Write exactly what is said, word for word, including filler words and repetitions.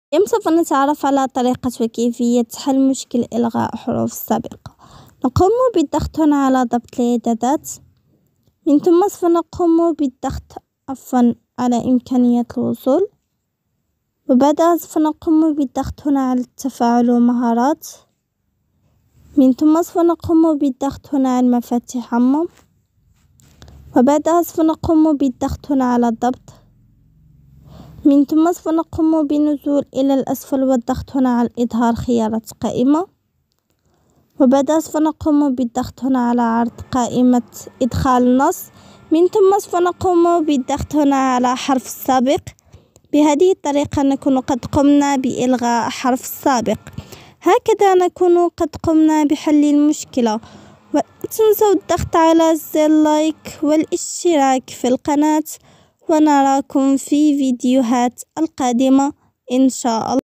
اليوم سوف نتعرف على طريقة وكيفية حل مشكل إلغاء حروف السابقة. نقوم بالضغط هنا على ضبط الإعدادات، من ثم سوف نقوم بالضغط عفوا على إمكانية الوصول، وبعدها سوف نقوم بالضغط هنا على التفاعل ومهارات، من ثم سوف نقوم بالضغط هنا على المفاتيح عمم، وبعدها سوف نقوم بالضغط هنا على الضبط، من ثم سوف نقوم بالنزول إلى الأسفل والضغط هنا على إظهار خيارات قائمة، وبعدها سوف نقوم بالضغط هنا على عرض قائمة إدخال النص، من ثم سوف نقوم بالضغط هنا على حرف السابق. بهذه الطريقة نكون قد قمنا بإلغاء حرف السابق. هكذا نكون قد قمنا بحل المشكلة، ولا تنسوا الضغط على زر لايك والاشتراك في القناة، ونراكم في فيديوهات القادمة إن شاء الله.